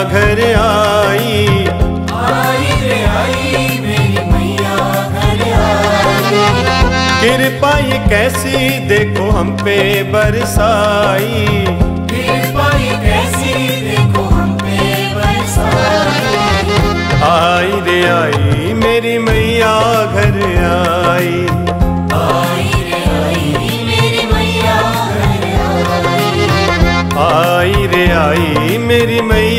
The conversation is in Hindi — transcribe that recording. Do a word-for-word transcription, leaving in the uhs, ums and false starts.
घर आई। आई रे आई मेरी मैया घर आई। कृपा ये कैसी देखो हम पे बरसाई। कृपा ये कैसी देखो हम पे बरसाई। आई रे आई मेरी मैया घर आई। आई रे आई मेरी मैया घर आई। आई रे आई मेरी मैया